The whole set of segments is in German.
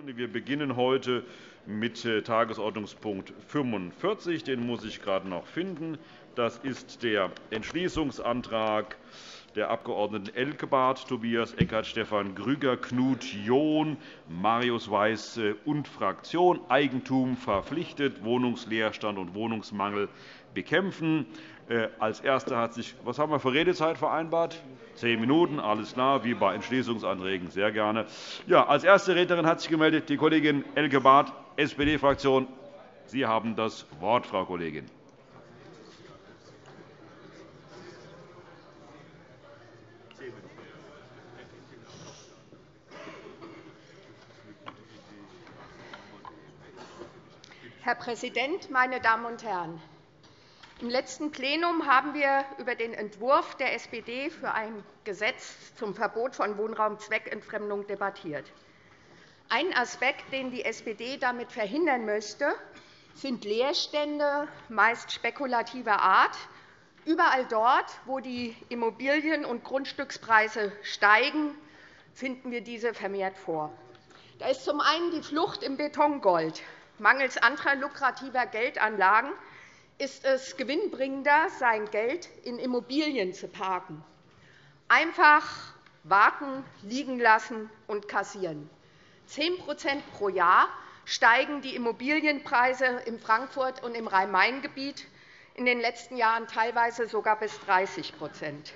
Wir beginnen heute mit Tagesordnungspunkt 45. Den muss ich gerade noch finden. Das ist der Entschließungsantrag der Abg. Elkebarth, Tobias Eckert, Stefan Grüger, Knut John, Marius Weiß und Fraktion. Eigentum verpflichtet, Wohnungsleerstand und Wohnungsmangel bekämpfen. Als Erster hat sich, was haben wir für Redezeit vereinbart? 10 Minuten, alles klar, wie bei Entschließungsanträgen, sehr gerne. Ja, als erste Rednerin hat sich gemeldet die Kollegin Elke-Barth, SPD-Fraktion. Sie haben das Wort, Frau Kollegin. Herr Präsident, meine Damen und Herren! Im letzten Plenum haben wir über den Entwurf der SPD für ein Gesetz zum Verbot von Wohnraumzweckentfremdung debattiert. Ein Aspekt, den die SPD damit verhindern möchte, sind Leerstände, meist spekulativer Art. Überall dort, wo die Immobilien- und Grundstückspreise steigen, finden wir diese vermehrt vor. Da ist zum einen die Flucht im Betongold. Mangels anderer lukrativer Geldanlagen ist es gewinnbringender, sein Geld in Immobilien zu parken. Einfach warten, liegen lassen und kassieren. 10 pro Jahr steigen die Immobilienpreise in Frankfurt und im Rhein-Main-Gebiet, in den letzten Jahren teilweise sogar bis 30 %.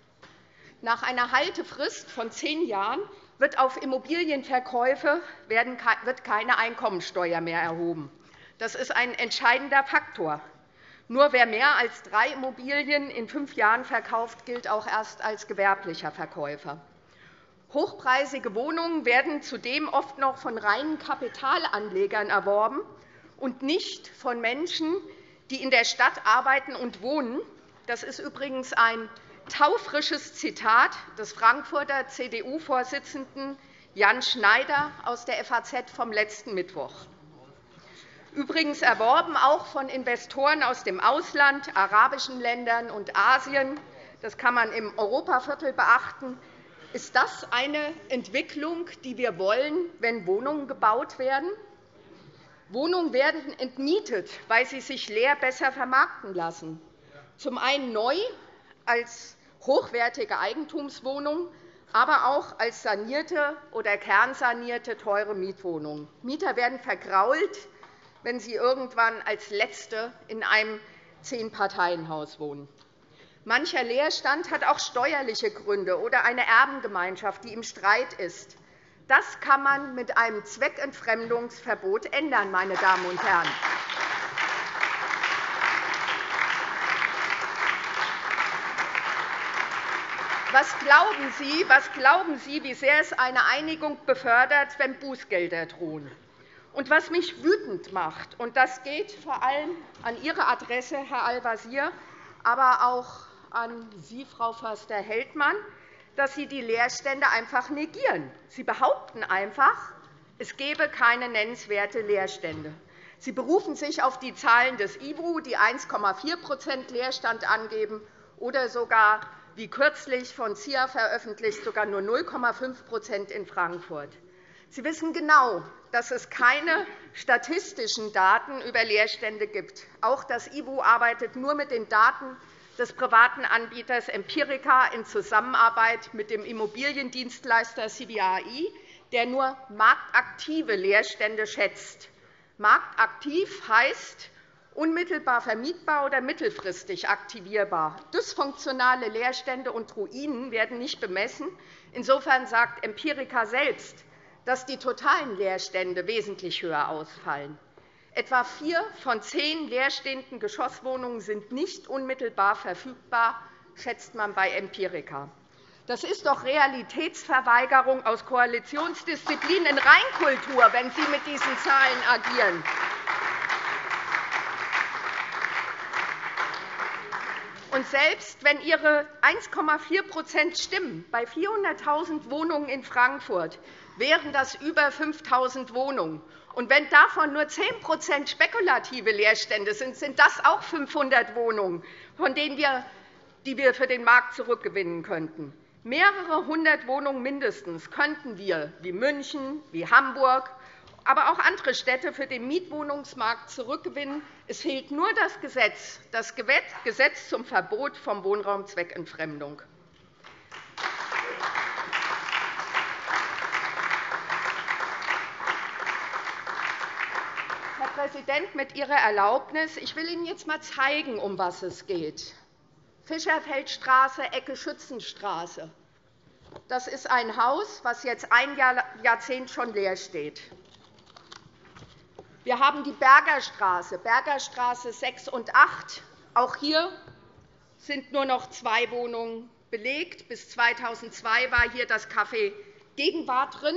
Nach einer Haltefrist von 10 Jahren wird auf Immobilienverkäufe wird keine Einkommensteuer mehr erhoben. Das ist ein entscheidender Faktor. Nur wer mehr als 3 Immobilien in 5 Jahren verkauft, gilt auch erst als gewerblicher Verkäufer. Hochpreisige Wohnungen werden zudem oft noch von reinen Kapitalanlegern erworben und nicht von Menschen, die in der Stadt arbeiten und wohnen. Das ist übrigens ein taufrisches Zitat des Frankfurter CDU-Vorsitzenden Jan Schneider aus der FAZ vom letzten Mittwoch. Übrigens erworben auch von Investoren aus dem Ausland, arabischen Ländern und Asien. Das kann man im Europaviertel beachten. Ist das eine Entwicklung, die wir wollen, wenn Wohnungen gebaut werden? Wohnungen werden entmietet, weil sie sich leer besser vermarkten lassen. Zum einen neu als hochwertige Eigentumswohnungen, aber auch als sanierte oder kernsanierte teure Mietwohnungen. Mieter werden vergrault, wenn sie irgendwann als Letzte in einem 10-Parteien-Haus wohnen. Mancher Leerstand hat auch steuerliche Gründe oder eine Erbengemeinschaft, die im Streit ist. Das kann man mit einem Zweckentfremdungsverbot ändern, meine Damen und Herren. Was glauben Sie, wie sehr es eine Einigung befördert, wenn Bußgelder drohen? Und was mich wütend macht, und das geht vor allem an Ihre Adresse, Herr Al-Wazir, aber auch an Sie, Frau Förster-Heldmann, dass Sie die Leerstände einfach negieren. Sie behaupten einfach, es gebe keine nennenswerten Leerstände. Sie berufen sich auf die Zahlen des IWU, die 1,4 Leerstand angeben, oder sogar, wie kürzlich von ZIA veröffentlicht, sogar nur 0,5 in Frankfurt. Sie wissen genau, dass es keine statistischen Daten über Leerstände gibt. Auch das IWU arbeitet nur mit den Daten des privaten Anbieters Empirica in Zusammenarbeit mit dem Immobiliendienstleister CBRI, der nur marktaktive Leerstände schätzt. Marktaktiv heißt unmittelbar vermietbar oder mittelfristig aktivierbar. Dysfunktionale Leerstände und Ruinen werden nicht bemessen. Insofern sagt Empirica selbst, dass die totalen Leerstände wesentlich höher ausfallen. Etwa 4 von 10 leerstehenden Geschosswohnungen sind nicht unmittelbar verfügbar, schätzt man bei Empirica. Das ist doch Realitätsverweigerung aus Koalitionsdisziplin in Reinkultur, wenn Sie mit diesen Zahlen agieren. Und selbst wenn Ihre 1,4 stimmen, bei 400.000 Wohnungen in Frankfurt wären das über 5.000 Wohnungen. Und wenn davon nur 10 spekulative Leerstände sind, sind das auch 500 Wohnungen, die wir für den Markt zurückgewinnen könnten. Mehrere hundert Wohnungen mindestens könnten wir, wie München, wie Hamburg aber auch andere Städte für den Mietwohnungsmarkt zurückgewinnen. Es fehlt nur das Gesetz zum Verbot von Wohnraumzweckentfremdung. Herr Präsident, mit Ihrer Erlaubnis, ich will Ihnen jetzt einmal zeigen, um was es geht. Fischerfeldstraße, Ecke Schützenstraße. Das ist ein Haus, das jetzt ein Jahrzehnt schon leer steht. Wir haben die Bergerstraße, Bergerstraße 6 und 8. Auch hier sind nur noch 2 Wohnungen belegt. Bis 2002 war hier das Café Gegenwart drin.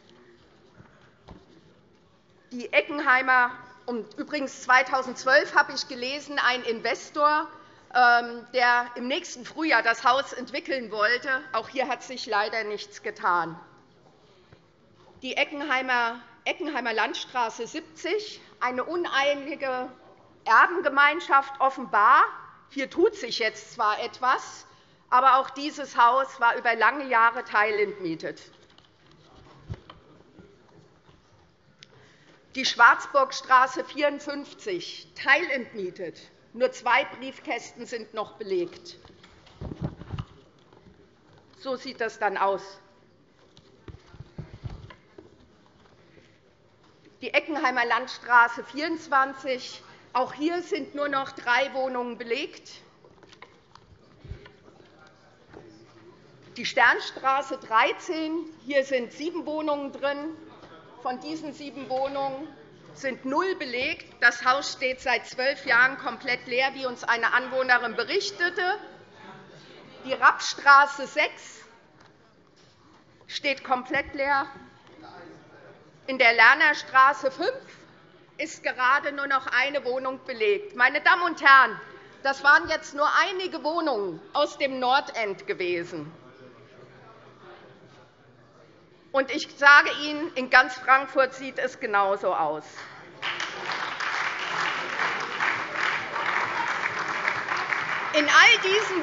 Die Eckenheimer, und übrigens 2012 habe ich gelesen, ein Investor, der im nächsten Frühjahr das Haus entwickeln wollte. Auch hier hat sich leider nichts getan. Die Eckenheimer Landstraße 70, eine uneinige Erbengemeinschaft offenbar. Hier tut sich jetzt zwar etwas, aber auch dieses Haus war über lange Jahre teilentmietet. Die Schwarzburgstraße 54, teilentmietet. Nur 2 Briefkästen sind noch belegt. So sieht das dann aus. Die Eckenheimer Landstraße 24, auch hier sind nur noch 3 Wohnungen belegt. Die Sternstraße 13, hier sind 7 Wohnungen drin. Von diesen 7 Wohnungen sind 0 belegt. Das Haus steht seit 12 Jahren komplett leer, wie uns eine Anwohnerin berichtete. Die Rappstraße 6 steht komplett leer. In der Lernerstraße 5 ist gerade nur noch eine Wohnung belegt. Meine Damen und Herren, das waren jetzt nur einige Wohnungen aus dem Nordend gewesen. Und ich sage Ihnen, in ganz Frankfurt sieht es genauso aus. In all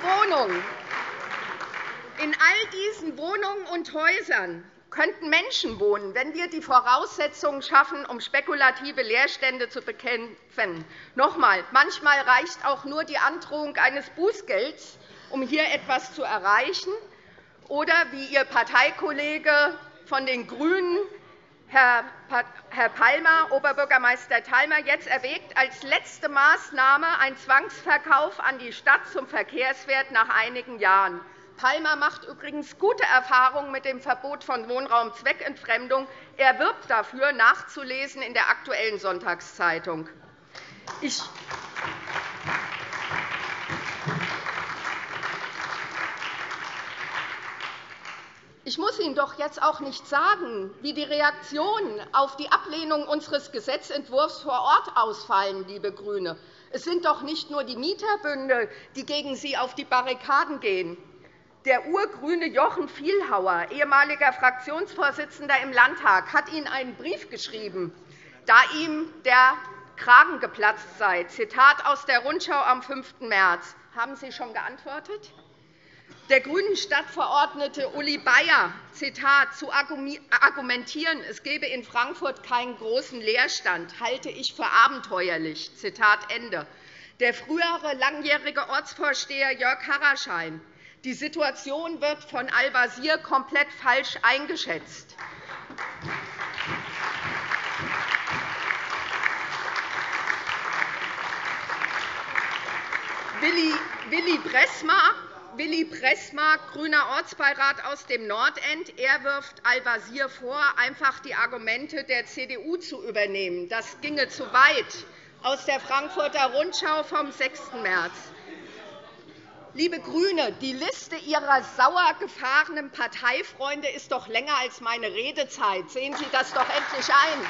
diesen Wohnungen und Häusern könnten Menschen wohnen, wenn wir die Voraussetzungen schaffen, um spekulative Leerstände zu bekämpfen. Noch einmal, manchmal reicht auch nur die Androhung eines Bußgelds, um hier etwas zu erreichen. Oder wie Ihr Parteikollege von den GRÜNEN, Herr Palmer, Oberbürgermeister Thalmer, jetzt erwägt, als letzte Maßnahme einen Zwangsverkauf an die Stadt zum Verkehrswert nach einigen Jahren. Palmer macht übrigens gute Erfahrungen mit dem Verbot von Wohnraumzweckentfremdung. Er wirbt dafür, nachzulesen in der Aktuellen Sonntagszeitung. Ich muss Ihnen doch jetzt auch nicht sagen, wie die Reaktionen auf die Ablehnung unseres Gesetzentwurfs vor Ort ausfallen, liebe GRÜNE. Es sind doch nicht nur die Mieterbünde, die gegen Sie auf die Barrikaden gehen. Der urgrüne Jochen Vielhauer, ehemaliger Fraktionsvorsitzender im Landtag, hat Ihnen einen Brief geschrieben, da ihm der Kragen geplatzt sei. Zitat aus der Rundschau am 5. März. Haben Sie schon geantwortet? Der grünen Stadtverordnete Uli Bayer, Zitat, zu argumentieren, es gebe in Frankfurt keinen großen Leerstand, halte ich für abenteuerlich. Zitat Ende. Der frühere langjährige Ortsvorsteher Jörg Harraschein, die Situation wird von Al-Wazir komplett falsch eingeschätzt. Willi Pressmark, grüner Ortsbeirat aus dem Nordend, er wirft Al-Wazir vor, einfach die Argumente der CDU zu übernehmen. Das ginge zu weit. Aus der Frankfurter Rundschau vom 6. März. Liebe GRÜNE, die Liste Ihrer sauer gefahrenen Parteifreunde ist doch länger als meine Redezeit. Sehen Sie das doch endlich ein.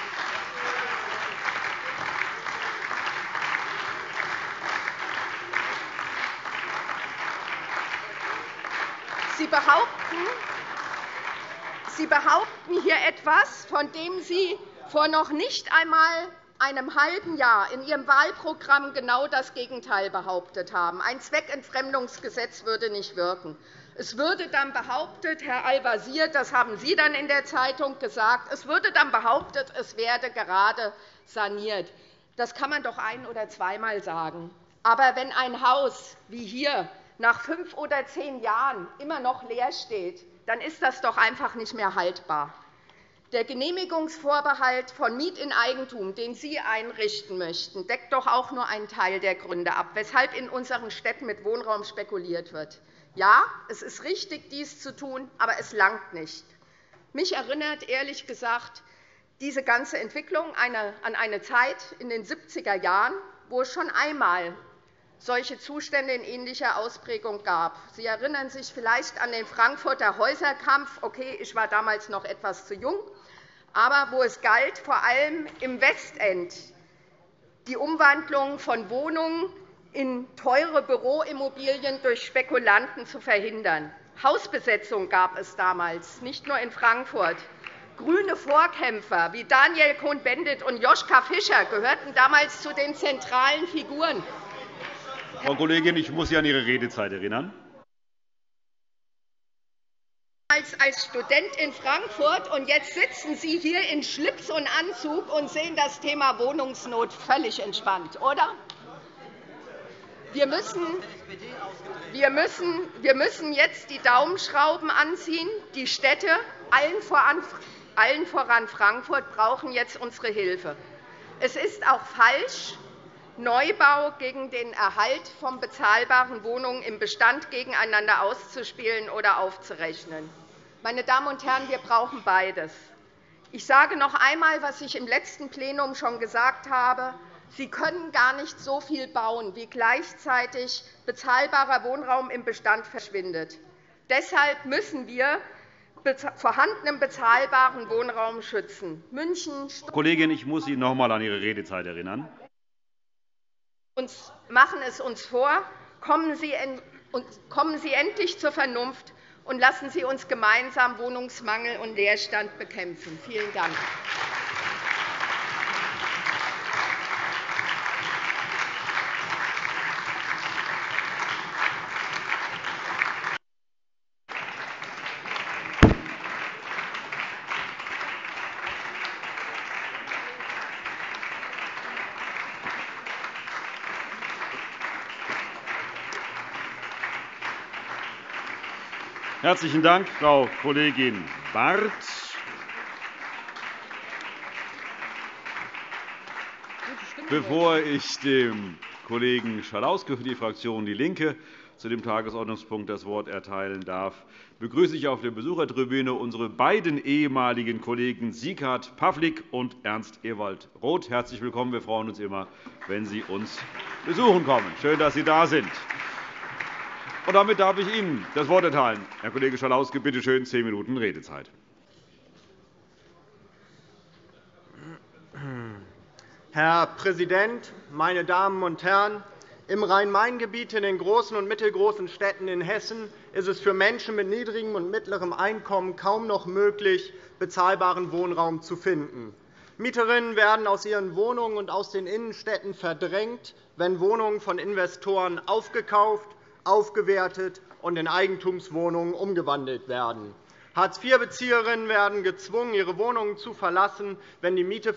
Sie behaupten hier etwas, von dem Sie vor noch nicht einmal einem halben Jahr in Ihrem Wahlprogramm genau das Gegenteil behauptet haben. Ein Zweckentfremdungsgesetz würde nicht wirken. Es würde dann behauptet, Herr Al-Wazir, das haben Sie dann in der Zeitung gesagt, es würde dann behauptet, es werde gerade saniert. Das kann man doch ein- oder zweimal sagen. Aber wenn ein Haus wie hier nach 5 oder 10 Jahren immer noch leer steht, dann ist das doch einfach nicht mehr haltbar. Der Genehmigungsvorbehalt von Miet in Eigentum, den Sie einrichten möchten, deckt doch auch nur einen Teil der Gründe ab, weshalb in unseren Städten mit Wohnraum spekuliert wird. Ja, es ist richtig, dies zu tun, aber es langt nicht. Mich erinnert ehrlich gesagt diese ganze Entwicklung an eine Zeit in den 70er Jahren, wo es schon einmal solche Zustände in ähnlicher Ausprägung gab. Sie erinnern sich vielleicht an den Frankfurter Häuserkampf. Okay, ich war damals noch etwas zu jung, aber wo es galt, vor allem im Westend die Umwandlung von Wohnungen in teure Büroimmobilien durch Spekulanten zu verhindern. Hausbesetzung gab es damals, nicht nur in Frankfurt. Grüne Vorkämpfer wie Daniel Cohn-Bendit und Joschka Fischer gehörten damals zu den zentralen Figuren. Frau Kollegin, ich muss Sie an Ihre Redezeit erinnern. Als Student in Frankfurt, und jetzt sitzen Sie hier in Schlips und Anzug und sehen das Thema Wohnungsnot völlig entspannt, oder? Wir müssen jetzt die Daumenschrauben anziehen. Die Städte, allen voran Frankfurt, brauchen jetzt unsere Hilfe. Es ist auch falsch, Neubau gegen den Erhalt von bezahlbaren Wohnungen im Bestand gegeneinander auszuspielen oder aufzurechnen. Meine Damen und Herren, wir brauchen beides. Ich sage noch einmal, was ich im letzten Plenum schon gesagt habe. Sie können gar nicht so viel bauen, wie gleichzeitig bezahlbarer Wohnraum im Bestand verschwindet. Deshalb müssen wir vorhandenen bezahlbaren Wohnraum schützen. München, Kollegin, ich muss Sie noch einmal an Ihre Redezeit erinnern. Machen es uns vor. Kommen Sie endlich zur Vernunft und lassen Sie uns gemeinsam Wohnungsmangel und Leerstand bekämpfen. Vielen Dank. Herzlichen Dank, Frau Kollegin Barth. Bevor ich dem Kollegen Schalauske für die Fraktion DIE LINKE zu dem Tagesordnungspunkt das Wort erteilen darf, begrüße ich auf der Besuchertribüne unsere beiden ehemaligen Kollegen Sieghard Pawlik und Ernst Ewald Roth. Herzlich willkommen. Wir freuen uns immer, wenn Sie uns besuchen kommen. Schön, dass Sie da sind. Und damit darf ich Ihnen das Wort erteilen. Herr Kollege Schalauske, bitte schön, 10 Minuten Redezeit. Herr Präsident, meine Damen und Herren! Im Rhein-Main-Gebiet, in den großen und mittelgroßen Städten in Hessen, ist es für Menschen mit niedrigem und mittlerem Einkommen kaum noch möglich, bezahlbaren Wohnraum zu finden. Mieterinnen werden aus ihren Wohnungen und aus den Innenstädten verdrängt, wenn Wohnungen von Investoren aufgekauft, aufgewertet und in Eigentumswohnungen umgewandelt werden. Hartz-IV-Bezieherinnen werden gezwungen, ihre Wohnungen zu verlassen, wenn die Miete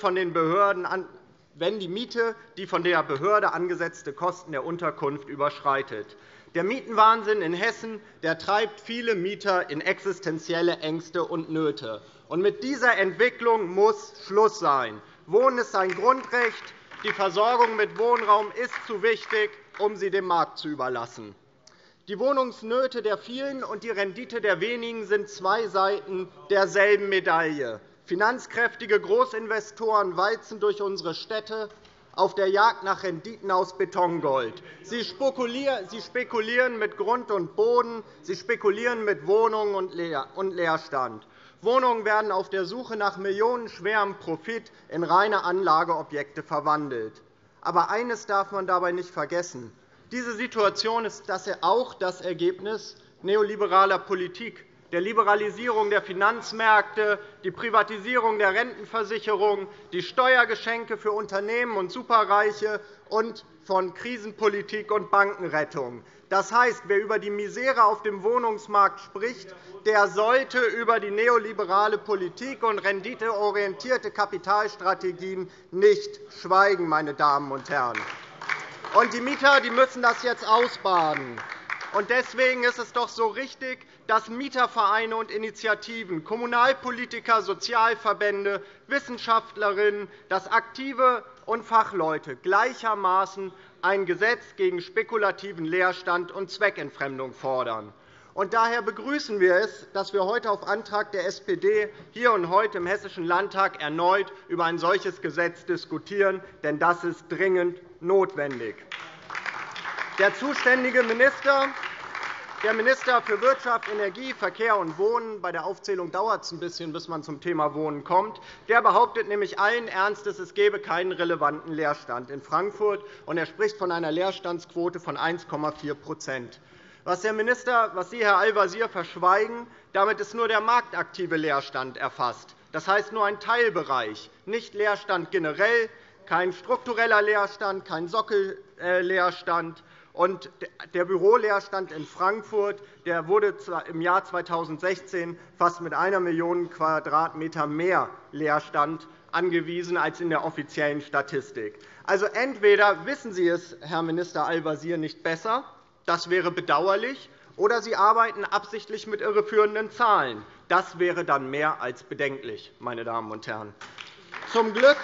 die von der Behörde angesetzte Kosten der Unterkunft überschreitet. Der Mietenwahnsinn in Hessen treibt viele Mieter in existenzielle Ängste und Nöte. Mit dieser Entwicklung muss Schluss sein. Wohnen ist ein Grundrecht. Die Versorgung mit Wohnraum ist zu wichtig, um sie dem Markt zu überlassen. Die Wohnungsnöte der vielen und die Rendite der wenigen sind zwei Seiten derselben Medaille. Finanzkräftige Großinvestoren walzen durch unsere Städte auf der Jagd nach Renditen aus Betongold. Sie spekulieren mit Grund und Boden, sie spekulieren mit Wohnungen und Leerstand. Wohnungen werden auf der Suche nach millionenschwerem Profit in reine Anlageobjekte verwandelt. Aber eines darf man dabei nicht vergessen. Diese Situation ist auch das Ergebnis neoliberaler Politik, der Liberalisierung der Finanzmärkte, die Privatisierung der Rentenversicherung, die Steuergeschenke für Unternehmen und Superreiche und von Krisenpolitik und Bankenrettung. Das heißt, wer über die Misere auf dem Wohnungsmarkt spricht, der sollte über die neoliberale Politik und renditeorientierte Kapitalstrategien nicht schweigen, meine Damen und Herren. Und die Mieter müssen das jetzt ausbaden. Und deswegen ist es doch so richtig, dass Mietervereine und Initiativen, Kommunalpolitiker, Sozialverbände, Wissenschaftlerinnen, dass Aktive und Fachleute gleichermaßen ein Gesetz gegen spekulativen Leerstand und Zweckentfremdung fordern. Und daher begrüßen wir es, dass wir heute auf Antrag der SPD hier und heute im Hessischen Landtag erneut über ein solches Gesetz diskutieren, denn das ist dringend notwendig. Der zuständige Minister, der Minister für Wirtschaft, Energie, Verkehr und Wohnen – bei der Aufzählung dauert es ein bisschen, bis man zum Thema Wohnen kommt – der behauptet nämlich allen Ernstes, es gebe keinen relevanten Leerstand in Frankfurt, und er spricht von einer Leerstandsquote von 1,4 %. Was Sie, Herr Al-Wazir, verschweigen, damit ist nur der marktaktive Leerstand erfasst. Das heißt nur ein Teilbereich, nicht Leerstand generell, kein struktureller Leerstand, kein Sockelleerstand. Und der Büroleerstand in Frankfurt wurde im Jahr 2016 fast mit 1 Million Quadratmeter mehr Leerstand angewiesen als in der offiziellen Statistik. Also entweder wissen Sie es, Herr Minister Al-Wazir, nicht besser, das wäre bedauerlich, oder Sie arbeiten absichtlich mit irreführenden Zahlen. Das wäre dann mehr als bedenklich, meine Damen und Herren. Zum Glück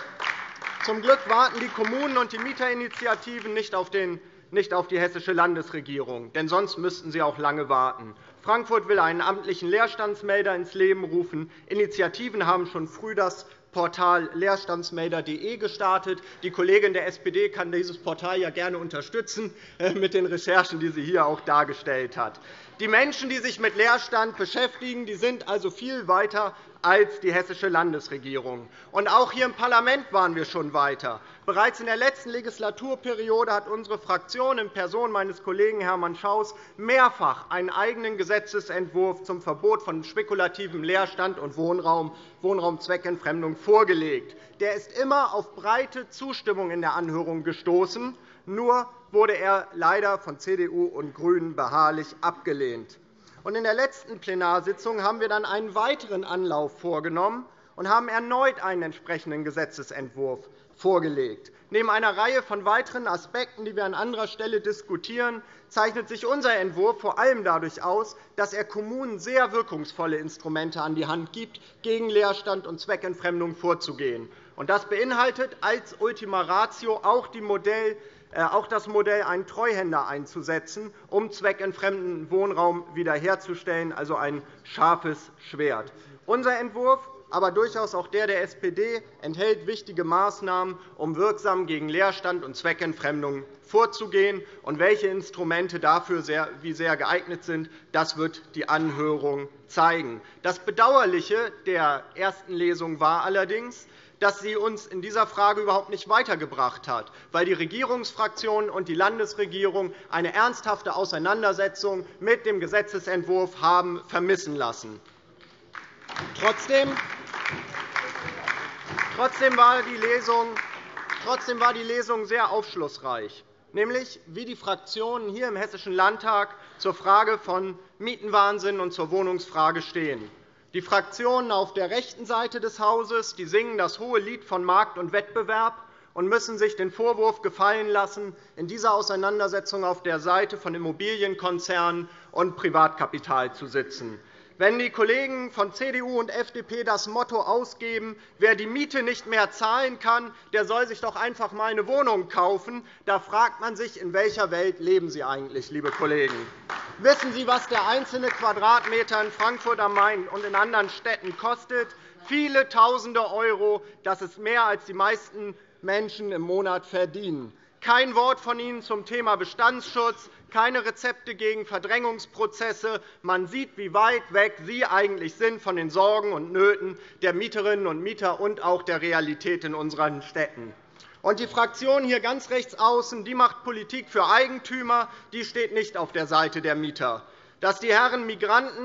warten die Kommunen und die Mieterinitiativen nicht auf die Hessische Landesregierung, denn sonst müssten sie auch lange warten. Frankfurt will einen amtlichen Leerstandsmelder ins Leben rufen. Initiativen haben schon früh das Portal leerstandsmelder.de gestartet. Die Kollegin der SPD kann dieses Portal ja gerne unterstützen mit den Recherchen, die sie hier auch dargestellt hat. Die Menschen, die sich mit Leerstand beschäftigen, die sind also viel weiter als die Hessische Landesregierung. Und auch hier im Parlament waren wir schon weiter. Bereits in der letzten Legislaturperiode hat unsere Fraktion in Person meines Kollegen Hermann Schaus mehrfach einen eigenen Gesetzentwurf zum Verbot von spekulativem Leerstand und Wohnraumzweckentfremdung vorgelegt. Der ist immer auf breite Zustimmung in der Anhörung gestoßen. Nur wurde er leider von CDU und GRÜNEN beharrlich abgelehnt. In der letzten Plenarsitzung haben wir dann einen weiteren Anlauf vorgenommen und haben erneut einen entsprechenden Gesetzentwurf vorgelegt. Neben einer Reihe von weiteren Aspekten, die wir an anderer Stelle diskutieren, zeichnet sich unser Entwurf vor allem dadurch aus, dass er Kommunen sehr wirkungsvolle Instrumente an die Hand gibt, gegen Leerstand und Zweckentfremdung vorzugehen. Das beinhaltet als Ultima Ratio auch das Modell, einen Treuhänder einzusetzen, um zweckentfremdeten Wohnraum wiederherzustellen, also ein scharfes Schwert. Unser Entwurf, aber durchaus auch der SPD, enthält wichtige Maßnahmen, um wirksam gegen Leerstand und Zweckentfremdung vorzugehen. Und welche Instrumente dafür wie sehr geeignet sind, das wird die Anhörung zeigen. Das Bedauerliche der ersten Lesung war allerdings, dass sie uns in dieser Frage überhaupt nicht weitergebracht hat, weil die Regierungsfraktionen und die Landesregierung eine ernsthafte Auseinandersetzung mit dem Gesetzentwurf haben vermissen lassen. Trotzdem war die Lesung sehr aufschlussreich, nämlich wie die Fraktionen hier im Hessischen Landtag zur Frage von Mietenwahnsinn und zur Wohnungsfrage stehen. Die Fraktionen auf der rechten Seite des Hauses singen das hohe Lied von Markt und Wettbewerb und müssen sich den Vorwurf gefallen lassen, in dieser Auseinandersetzung auf der Seite von Immobilienkonzernen und Privatkapital zu sitzen. Wenn die Kollegen von CDU und FDP das Motto ausgeben, wer die Miete nicht mehr zahlen kann, der soll sich doch einfach einmal eine Wohnung kaufen, da fragt man sich, in welcher Welt leben Sie eigentlich, liebe Kollegen? Wissen Sie, was der einzelne Quadratmeter in Frankfurt am Main und in anderen Städten kostet? Viele Tausende €. Das ist mehr, als die meisten Menschen im Monat verdienen. Kein Wort von Ihnen zum Thema Bestandsschutz, keine Rezepte gegen Verdrängungsprozesse. Man sieht, wie weit weg Sie eigentlich sind von den Sorgen und Nöten der Mieterinnen und Mieter und auch der Realität in unseren Städten. Und die Fraktion hier ganz rechts außen, die macht Politik für Eigentümer, die steht nicht auf der Seite der Mieter. Dass die Herren Migranten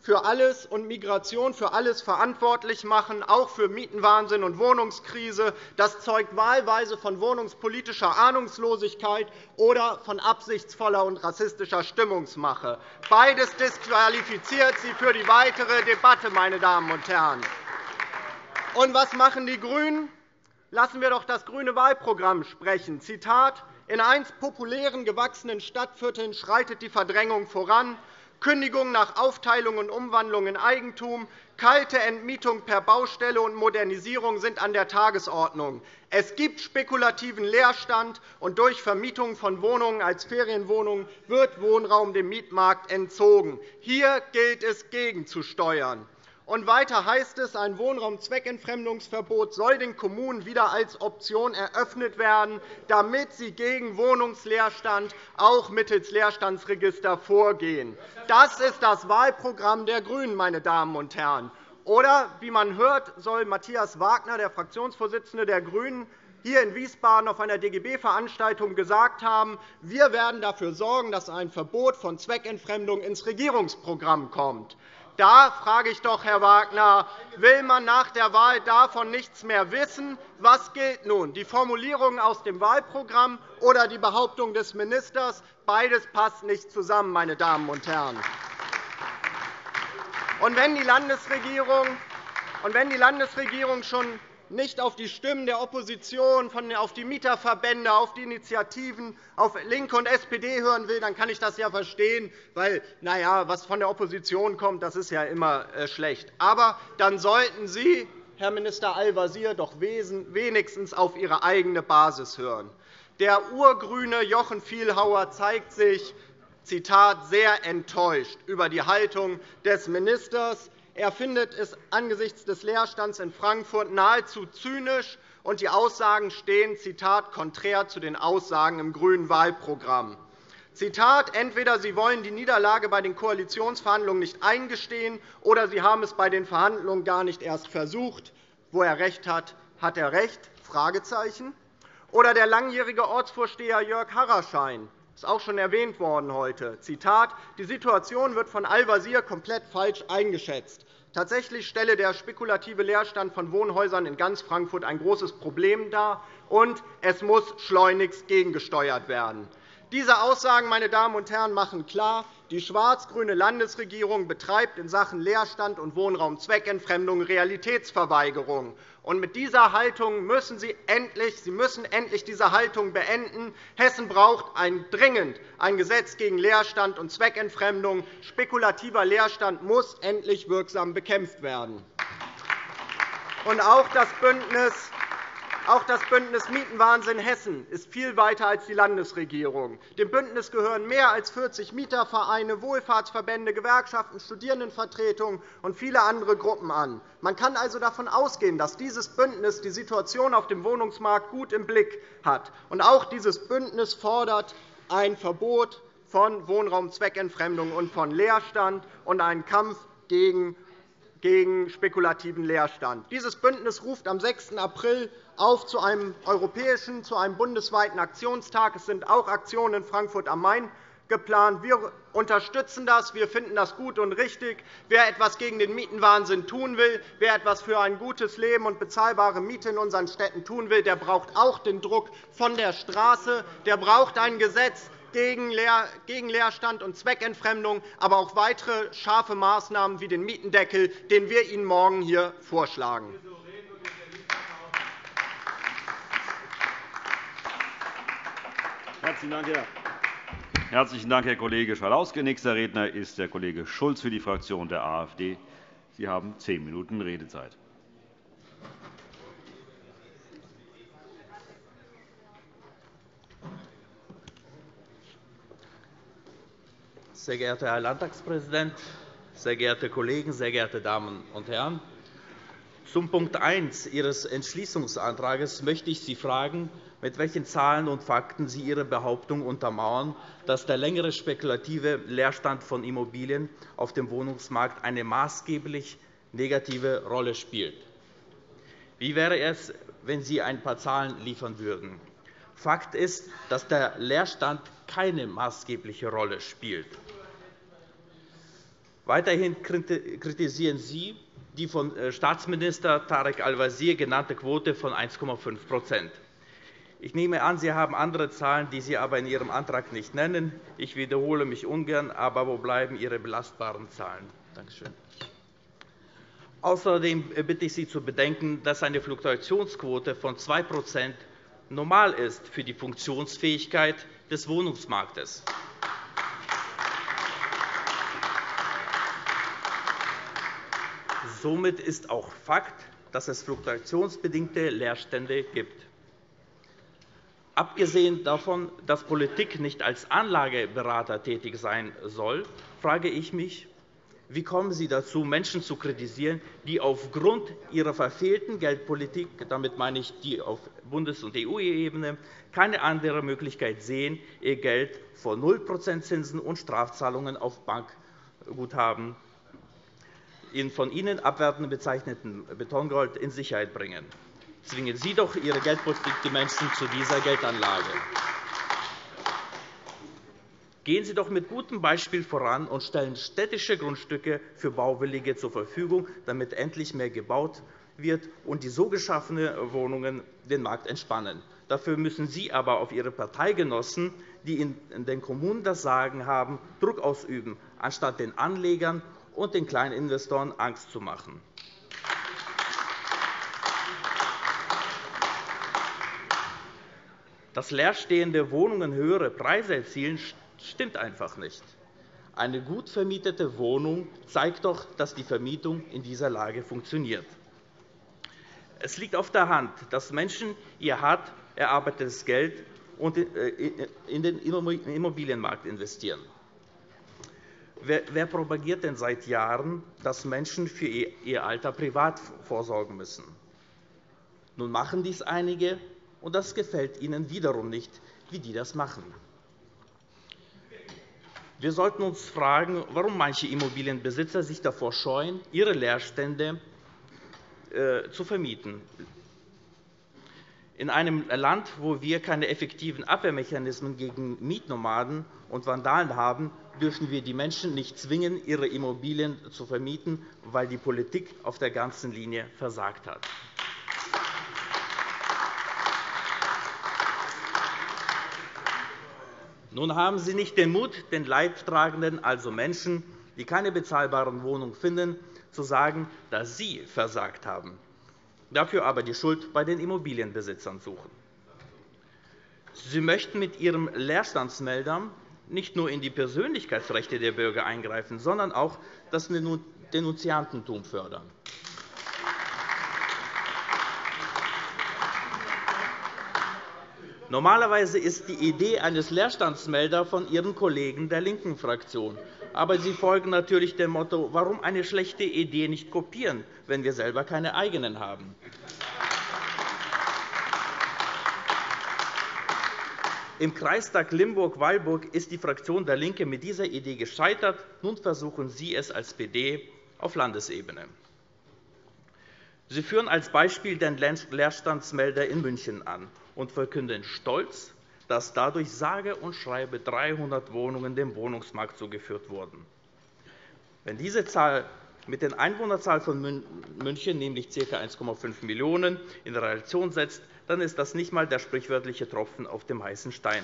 für alles und Migration für alles verantwortlich machen, auch für Mietenwahnsinn und Wohnungskrise. Das zeugt wahlweise von wohnungspolitischer Ahnungslosigkeit oder von absichtsvoller und rassistischer Stimmungsmache. Beides disqualifiziert Sie für die weitere Debatte, meine Damen und Herren. Und was machen die GRÜNEN? Lassen wir doch das grüne Wahlprogramm sprechen. Zitat: In einst populären, gewachsenen Stadtvierteln schreitet die Verdrängung voran. Kündigung nach Aufteilung und Umwandlung in Eigentum, kalte Entmietung per Baustelle und Modernisierung sind an der Tagesordnung. Es gibt spekulativen Leerstand, und durch Vermietung von Wohnungen als Ferienwohnungen wird Wohnraum dem Mietmarkt entzogen. Hier gilt es, gegenzusteuern. Und weiter heißt es, ein Wohnraumzweckentfremdungsverbot soll den Kommunen wieder als Option eröffnet werden, damit sie gegen Wohnungsleerstand auch mittels Leerstandsregister vorgehen. Das ist das Wahlprogramm der GRÜNEN, meine Damen und Herren. Oder, wie man hört, soll Matthias Wagner, der Fraktionsvorsitzende der GRÜNEN, hier in Wiesbaden auf einer DGB-Veranstaltung gesagt haben, wir werden dafür sorgen, dass ein Verbot von Zweckentfremdung ins Regierungsprogramm kommt. Da frage ich doch, Herr Wagner, will man nach der Wahl davon nichts mehr wissen? Was gilt nun, die Formulierungen aus dem Wahlprogramm oder die Behauptung des Ministers? Beides passt nicht zusammen, meine Damen und Herren. Und wenn die Landesregierung schon nicht auf die Stimmen der Opposition, auf die Mieterverbände, auf die Initiativen, auf LINKE und SPD hören will, dann kann ich das ja verstehen, weil was von der Opposition kommt, das ist ja immer schlecht. Aber dann sollten Sie, Herr Minister Al-Wazir, doch wenigstens auf Ihre eigene Basis hören. Der urgrüne Jochen Vielhauer zeigt sich, Zitat, sehr enttäuscht über die Haltung des Ministers. Er findet es angesichts des Leerstands in Frankfurt nahezu zynisch, und die Aussagen stehen, Zitat, konträr zu den Aussagen im grünen Wahlprogramm. Zitat, entweder Sie wollen die Niederlage bei den Koalitionsverhandlungen nicht eingestehen, oder Sie haben es bei den Verhandlungen gar nicht erst versucht. Wo er recht hat, hat er recht? Fragezeichen. Oder der langjährige Ortsvorsteher Jörg Harraschein. Das ist auch schon erwähnt worden heute. Zitat: Die Situation wird von Al-Wazir komplett falsch eingeschätzt. Tatsächlich stelle der spekulative Leerstand von Wohnhäusern in ganz Frankfurt ein großes Problem dar, und es muss schleunigst gegengesteuert werden. Diese Aussagen, meine Damen und Herren, machen klar, die schwarz-grüne Landesregierung betreibt in Sachen Leerstand und Wohnraumzweckentfremdung Realitätsverweigerung. Und mit dieser Haltung müssen Sie endlich diese Haltung beenden. Hessen braucht dringend ein Gesetz gegen Leerstand und Zweckentfremdung. Spekulativer Leerstand muss endlich wirksam bekämpft werden. Und auch das Bündnis Mietenwahnsinn Hessen ist viel weiter als die Landesregierung. Dem Bündnis gehören mehr als 40 Mietervereine, Wohlfahrtsverbände, Gewerkschaften, Studierendenvertretungen und viele andere Gruppen an. Man kann also davon ausgehen, dass dieses Bündnis die Situation auf dem Wohnungsmarkt gut im Blick hat. Und auch dieses Bündnis fordert ein Verbot von Wohnraumzweckentfremdung und von Leerstand und einen Kampf gegen spekulativen Leerstand. Dieses Bündnis ruft am 6. April auf zu einem europäischen, zu einem bundesweiten Aktionstag. Es sind auch Aktionen in Frankfurt am Main geplant. Wir unterstützen das. Wir finden das gut und richtig. Wer etwas gegen den Mietenwahnsinn tun will, wer etwas für ein gutes Leben und bezahlbare Miete in unseren Städten tun will, der braucht auch den Druck von der Straße. Der braucht ein Gesetz gegen Leerstand und Zweckentfremdung, aber auch weitere scharfe Maßnahmen wie den Mietendeckel, den wir Ihnen morgen hier vorschlagen. Herzlichen Dank, Herr Kollege Schalauske. Nächster Redner ist der Kollege Schulz für die Fraktion der AfD. Sie haben 10 Minuten Redezeit. Sehr geehrter Herr Landtagspräsident, sehr geehrte Kollegen, sehr geehrte Damen und Herren! Zum Punkt 1 Ihres Entschließungsantrags möchte ich Sie fragen, mit welchen Zahlen und Fakten Sie Ihre Behauptung untermauern, dass der längere spekulative Leerstand von Immobilien auf dem Wohnungsmarkt eine maßgeblich negative Rolle spielt. Wie wäre es, wenn Sie ein paar Zahlen liefern würden? Fakt ist, dass der Leerstand keine maßgebliche Rolle spielt. Weiterhin kritisieren Sie die von Staatsminister Tarek Al-Wazir genannte Quote von 1,5 %. Ich nehme an, Sie haben andere Zahlen, die Sie aber in Ihrem Antrag nicht nennen. Ich wiederhole mich ungern, aber wo bleiben Ihre belastbaren Zahlen? Danke schön. Außerdem bitte ich Sie zu bedenken, dass eine Fluktuationsquote von 2 % normal ist für die Funktionsfähigkeit des Wohnungsmarktes. Somit ist auch Fakt, dass es fluktuationsbedingte Leerstände gibt. Abgesehen davon, dass Politik nicht als Anlageberater tätig sein soll, frage ich mich, wie kommen Sie dazu, Menschen zu kritisieren, die aufgrund ihrer verfehlten Geldpolitik, damit meine ich die auf Bundes- und EU-Ebene, keine andere Möglichkeit sehen, ihr Geld vor 0 % Zinsen und Strafzahlungen auf Bankguthaben in von Ihnen abwertend bezeichneten Betongold in Sicherheit bringen. Zwingen Sie doch Ihre Geldpolitik die Menschen zu dieser Geldanlage. Gehen Sie doch mit gutem Beispiel voran und stellen städtische Grundstücke für Bauwillige zur Verfügung, damit endlich mehr gebaut wird und die so geschaffenen Wohnungen den Markt entspannen. Dafür müssen Sie aber auf Ihre Parteigenossen, die in den Kommunen das Sagen haben, Druck ausüben, anstatt den Anlegern und den kleinen Investoren Angst zu machen. Dass leerstehende Wohnungen höhere Preise erzielen, stimmt einfach nicht. Eine gut vermietete Wohnung zeigt doch, dass die Vermietung in dieser Lage funktioniert. Es liegt auf der Hand, dass Menschen ihr hart erarbeitetes Geld in den Immobilienmarkt investieren. Wer propagiert denn seit Jahren, dass Menschen für ihr Alter privat vorsorgen müssen? Nun machen dies einige, und das gefällt Ihnen wiederum nicht, wie die das machen. Wir sollten uns fragen, warum manche Immobilienbesitzer sich davor scheuen, ihre Leerstände zu vermieten. In einem Land, wo wir keine effektiven Abwehrmechanismen gegen Mietnomaden und Vandalen haben, dürfen wir die Menschen nicht zwingen, ihre Immobilien zu vermieten, weil die Politik auf der ganzen Linie versagt hat. Nun haben Sie nicht den Mut, den Leidtragenden, also Menschen, die keine bezahlbaren Wohnungen finden, zu sagen, dass Sie versagt haben, dafür aber die Schuld bei den Immobilienbesitzern suchen. Sie möchten mit Ihrem Leerstandsmelder nicht nur in die Persönlichkeitsrechte der Bürger eingreifen, sondern auch das Denunziantentum fördern. Normalerweise ist die Idee eines Leerstandsmelders von Ihren Kollegen der linken Fraktion. Aber Sie folgen natürlich dem Motto, warum eine schlechte Idee nicht kopieren, wenn wir selber keine eigenen haben. Im Kreistag Limburg-Weilburg ist die Fraktion der LINKE mit dieser Idee gescheitert. Nun versuchen Sie es als SPD auf Landesebene. Sie führen als Beispiel den Leerstandsmelder in München an und verkünden stolz, dass dadurch sage und schreibe 300 Wohnungen dem Wohnungsmarkt zugeführt wurden. Wenn diese Zahl mit der Einwohnerzahl von München, nämlich ca. 1,5 Millionen, in Relation setzt, dann ist das nicht einmal der sprichwörtliche Tropfen auf dem heißen Stein.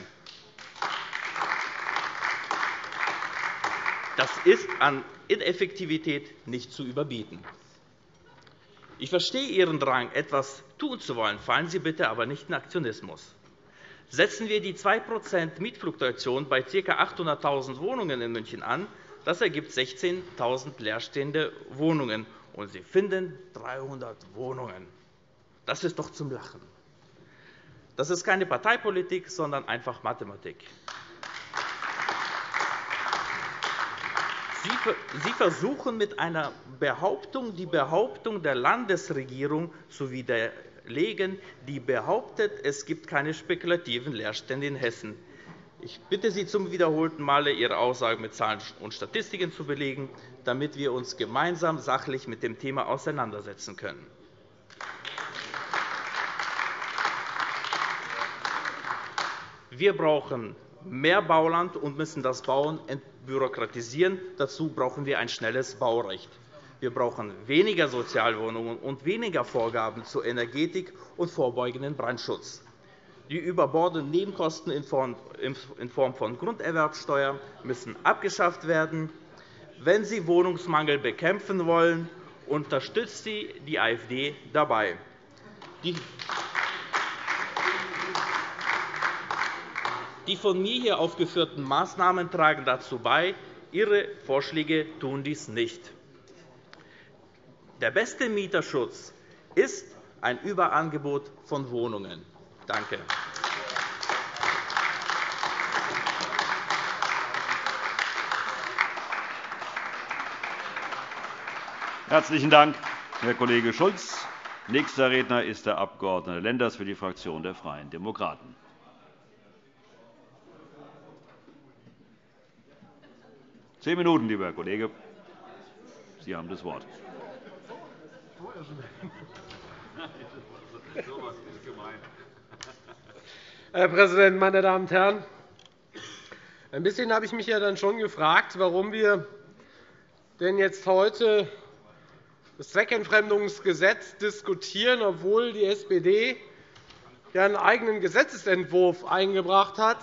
Das ist an Ineffektivität nicht zu überbieten. Ich verstehe Ihren Drang, etwas tun zu wollen. Fallen Sie bitte aber nicht in Aktionismus. Setzen wir die 2 % Mietfluktuation bei ca. 800.000 Wohnungen in München an. Das ergibt 16.000 leerstehende Wohnungen. Und Sie finden 300 Wohnungen. Das ist doch zum Lachen. Das ist keine Parteipolitik, sondern einfach Mathematik. Sie versuchen mit einer Behauptung die Behauptung der Landesregierung zu widerlegen, die behauptet, es gibt keine spekulativen Leerstände in Hessen. Ich bitte Sie zum wiederholten Male, Ihre Aussagen mit Zahlen und Statistiken zu belegen, damit wir uns gemeinsam sachlich mit dem Thema auseinandersetzen können. Wir brauchen mehr Bauland und müssen das Bauen entbürokratisieren. Dazu brauchen wir ein schnelles Baurecht. Wir brauchen weniger Sozialwohnungen und weniger Vorgaben zur Energetik und vorbeugenden Brandschutz. Die überbordenden Nebenkosten in Form von Grunderwerbsteuer müssen abgeschafft werden. Wenn Sie Wohnungsmangel bekämpfen wollen, unterstützt Sie die AfD dabei. Die von mir hier aufgeführten Maßnahmen tragen dazu bei. Ihre Vorschläge tun dies nicht. Der beste Mieterschutz ist ein Überangebot von Wohnungen. Danke. Herzlichen Dank, Herr Kollege Schulz. Nächster Redner ist der Abg. Lenders für die Fraktion der Freien Demokraten. Zehn Minuten, lieber Herr Kollege. Sie haben das Wort. Herr Präsident, meine Damen und Herren! Ein bisschen habe ich mich ja dann schon gefragt, warum wir denn jetzt heute das Zweckentfremdungsgesetz diskutieren, obwohl die SPD ja einen eigenen Gesetzentwurf eingebracht hat.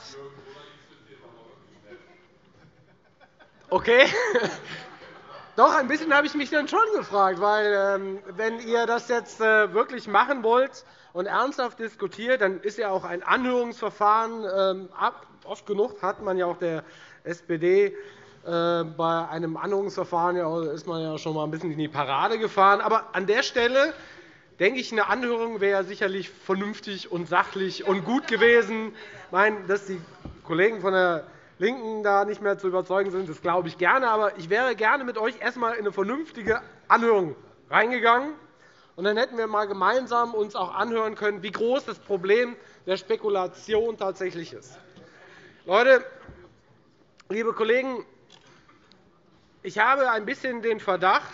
Okay. Doch, ein bisschen habe ich mich dann schon gefragt, weil wenn ihr das jetzt wirklich machen wollt und ernsthaft diskutiert, dann ist ja auch ein Anhörungsverfahren. Oft genug hat man ja auch der SPD bei einem Anhörungsverfahren ist man ja schon mal ein bisschen in die Parade gefahren. Aber an der Stelle denke ich, eine Anhörung wäre sicherlich vernünftig und sachlich und gut gewesen. Ich meine, dass die Kollegen von der LINKEN da nicht mehr zu überzeugen sind, das glaube ich gerne. Aber ich wäre gerne mit euch erst einmal in eine vernünftige Anhörung reingegangen. Und dann hätten wir uns gemeinsam auch anhören können, wie groß das Problem der Spekulation tatsächlich ist. Leute, liebe Kollegen, ich habe ein bisschen den Verdacht,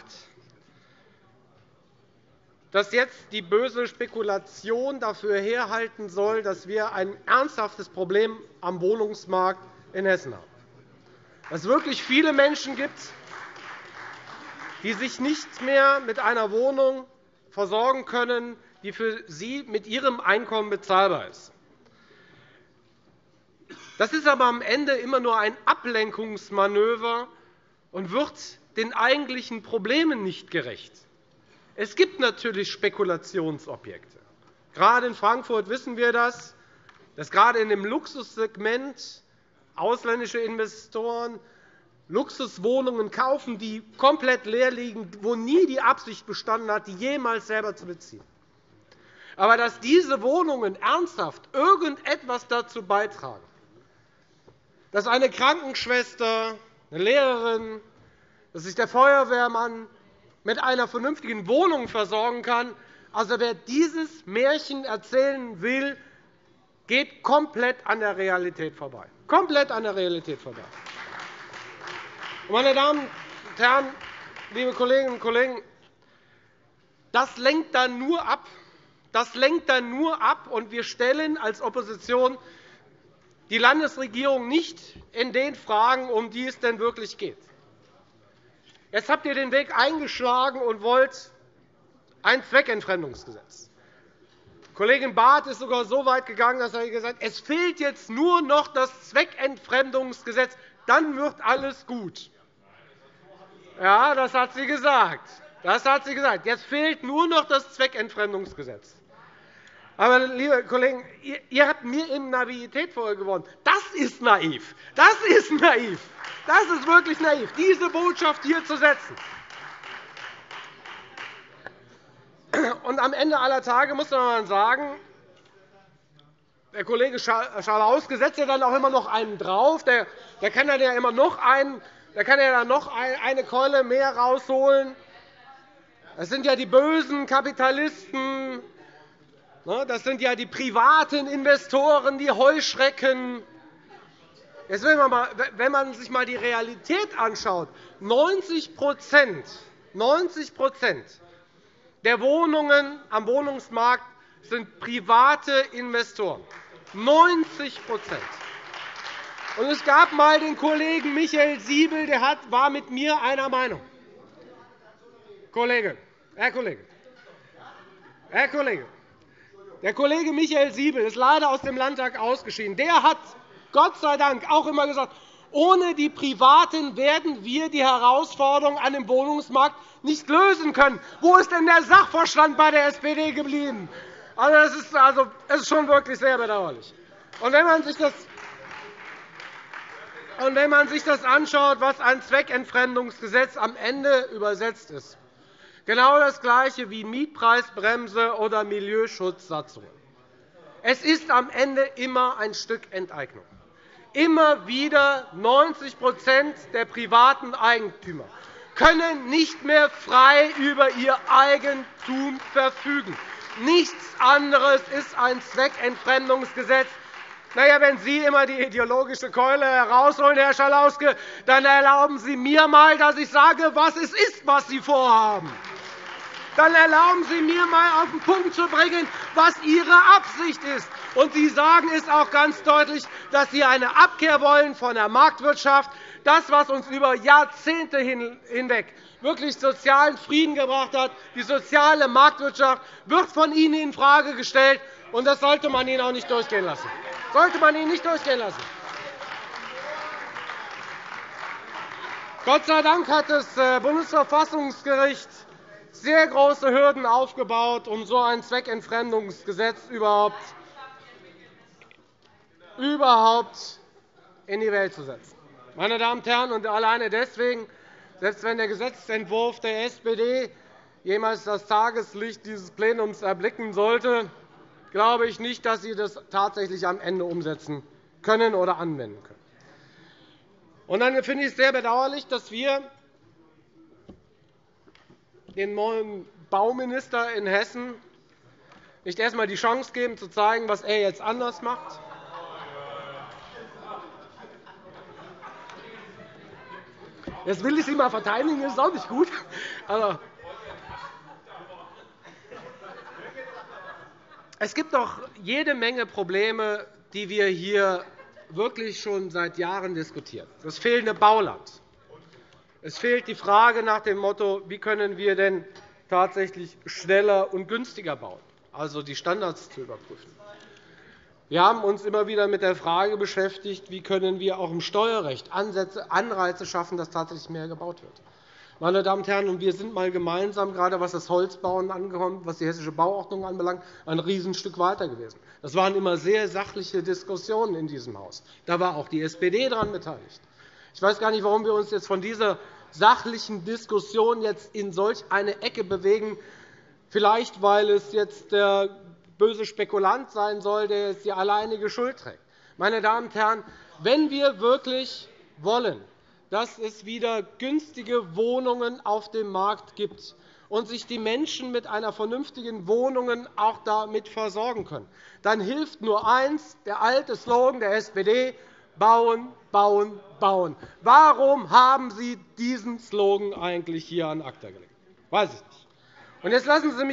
dass jetzt die böse Spekulation dafür herhalten soll, dass wir ein ernsthaftes Problem am Wohnungsmarkt in Hessen haben. Dass es wirklich viele Menschen gibt, die sich nicht mehr mit einer Wohnung versorgen können, die für sie mit ihrem Einkommen bezahlbar ist. Das ist aber am Ende immer nur ein Ablenkungsmanöver und wird den eigentlichen Problemen nicht gerecht. Es gibt natürlich Spekulationsobjekte. Gerade in Frankfurt wissen wir das, dass gerade in dem Luxussegment ausländische Investoren Luxuswohnungen kaufen, die komplett leer liegen, wo nie die Absicht bestanden hat, die jemals selber zu beziehen. Aber dass diese Wohnungen ernsthaft irgendetwas dazu beitragen, dass eine Krankenschwester, eine Lehrerin, dass sich der Feuerwehrmann mit einer vernünftigen Wohnung versorgen kann. Also, wer dieses Märchen erzählen will, geht komplett an der Realität vorbei. Komplett an der Realität vorbei. Meine Damen und Herren, liebe Kolleginnen und Kollegen, das lenkt dann nur ab. Das lenkt dann nur ab, und wir stellen als Opposition die Landesregierung nicht in den Fragen, um die es denn wirklich geht. Jetzt habt ihr den Weg eingeschlagen und wollt ein Zweckentfremdungsgesetz. Kollegin Barth ist sogar so weit gegangen, dass er gesagt hat, es fehlt jetzt nur noch das Zweckentfremdungsgesetz, dann wird alles gut. Ja, das hat sie gesagt. Das hat sie gesagt. Jetzt fehlt nur noch das Zweckentfremdungsgesetz. Aber, liebe Kollegen, ihr habt mir eben Naivität vorgeworfen. Das ist naiv. Das ist naiv. Das ist wirklich naiv, diese Botschaft hier zu setzen. Und am Ende aller Tage muss man sagen, der Kollege Schalauske setzt ja dann auch immer noch einen drauf. Der kann ja immer noch eine Keule mehr rausholen. Das sind ja die bösen Kapitalisten. Das sind ja die privaten Investoren, die Heuschrecken. Jetzt, wenn man sich einmal die Realität anschaut, 90 der Wohnungen am Wohnungsmarkt sind private Investoren. 90 . Und es gab einmal den Kollegen Michael Siebel, der war mit mir einer Meinung. Herr Kollege, der Kollege Michael Siebel ist leider aus dem Landtag ausgeschieden. Der hat Gott sei Dank auch immer gesagt, ohne die Privaten werden wir die Herausforderungen an dem Wohnungsmarkt nicht lösen können. Wo ist denn der Sachverstand bei der SPD geblieben? Das ist schon wirklich sehr bedauerlich. Und wenn man sich das anschaut, was ein Zweckentfremdungsgesetz am Ende übersetzt ist, genau das Gleiche wie Mietpreisbremse oder Milieuschutzsatzungen. Es ist am Ende immer ein Stück Enteignung. Immer wieder 90 der privaten Eigentümer können nicht mehr frei über ihr Eigentum verfügen. Nichts anderes ist ein Zweckentfremdungsgesetz. Wenn Sie immer die ideologische Keule herausholen, Herr Schalauske, dann erlauben Sie mir einmal, dass ich sage, was es ist, was Sie vorhaben. Dann erlauben Sie mir einmal auf den Punkt zu bringen, was Ihre Absicht ist. Und Sie sagen es auch ganz deutlich, dass Sie eine Abkehr wollen von der Marktwirtschaft. Das, was uns über Jahrzehnte hinweg wirklich sozialen Frieden gebracht hat, die soziale Marktwirtschaft, wird von Ihnen infrage gestellt. Und das sollte man Ihnen auch nicht durchgehen lassen. Gott sei Dank hat das Bundesverfassungsgericht sehr große Hürden aufgebaut, um so ein Zweckentfremdungsgesetz überhaupt in die Welt zu setzen. Meine Damen und Herren, und alleine deswegen, selbst wenn der Gesetzentwurf der SPD jemals das Tageslicht dieses Plenums erblicken sollte, glaube ich nicht, dass Sie das tatsächlich am Ende umsetzen können oder anwenden können. Und dann finde ich es sehr bedauerlich, dass wir dem neuen Bauminister in Hessen nicht erst einmal die Chance geben, zu zeigen, was er jetzt anders macht. Jetzt will ich Sie einmal verteidigen, das ist auch nicht gut. Also, es gibt doch jede Menge Probleme, die wir hier wirklich schon seit Jahren diskutieren. Das fehlende Bauland. Es fehlt die Frage nach dem Motto, wie können wir denn tatsächlich schneller und günstiger bauen, also die Standards zu überprüfen. Wir haben uns immer wieder mit der Frage beschäftigt, wie können wir auch im Steuerrecht Anreize schaffen, dass tatsächlich mehr gebaut wird. Meine Damen und Herren, wir sind einmal gemeinsam, gerade was das Holzbauen angeht, was die Hessische Bauordnung anbelangt, ein Riesenstück weiter gewesen. Das waren immer sehr sachliche Diskussionen in diesem Haus. Da war auch die SPD daran beteiligt. Ich weiß gar nicht, warum wir uns jetzt von dieser sachlichen Diskussion jetzt in solch eine Ecke bewegen. Vielleicht, weil es jetzt der böse Spekulant sein soll, der jetzt die alleinige Schuld trägt. Meine Damen und Herren, wenn wir wirklich wollen, dass es wieder günstige Wohnungen auf dem Markt gibt und sich die Menschen mit einer vernünftigen Wohnung auch damit versorgen können, dann hilft nur eins, der alte Slogan der SPD, bauen, bauen, bauen. Warum haben Sie diesen Slogan eigentlich hier an ACTA gelegt? Weiß ich nicht. Und jetzt lassen Sie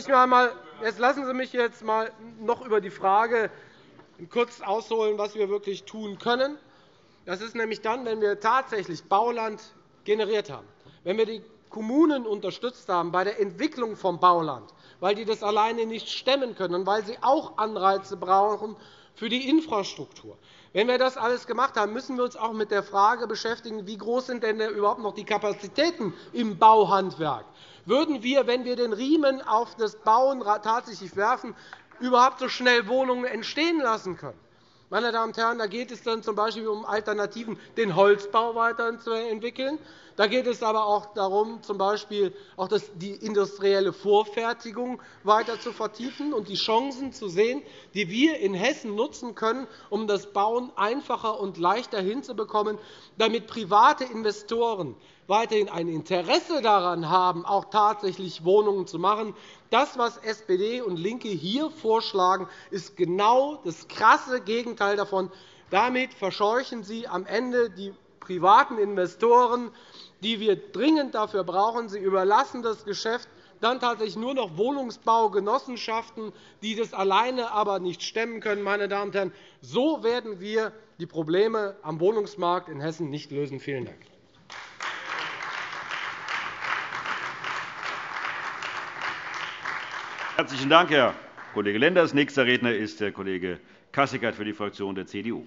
mich jetzt einmal noch über die Frage kurz ausholen, was wir wirklich tun können. Das ist nämlich dann, wenn wir tatsächlich Bauland generiert haben, wenn wir die Kommunen unterstützt haben bei der Entwicklung von Bauland, weil die das alleine nicht stemmen können und weil sie auch Anreize brauchen für die Infrastruktur. Wenn wir das alles gemacht haben, müssen wir uns auch mit der Frage beschäftigen, wie groß sind denn überhaupt noch die Kapazitäten im Bauhandwerk? Würden wir, wenn wir den Riemen auf das Bauen tatsächlich werfen, überhaupt so schnell Wohnungen entstehen lassen können? Meine Damen und Herren, da geht es dann z.B. um Alternativen, den Holzbau weiterzuentwickeln. Da geht es aber auch darum, z.B. auch die industrielle Vorfertigung weiter zu vertiefen und die Chancen zu sehen, die wir in Hessen nutzen können, um das Bauen einfacher und leichter hinzubekommen, damit private Investoren weiterhin ein Interesse daran haben, auch tatsächlich Wohnungen zu machen. Das, was SPD und LINKE hier vorschlagen, ist genau das krasse Gegenteil davon. Damit verscheuchen Sie am Ende die privaten Investoren, die wir dringend dafür brauchen. Sie überlassen das Geschäft dann tatsächlich nur noch Wohnungsbaugenossenschaften, die das alleine aber nicht stemmen können. Meine Damen und Herren, so werden wir die Probleme am Wohnungsmarkt in Hessen nicht lösen. Vielen Dank. Herzlichen Dank, Herr Kollege Lenders. Nächster Redner ist der Kollege Kasseckert für die Fraktion der CDU.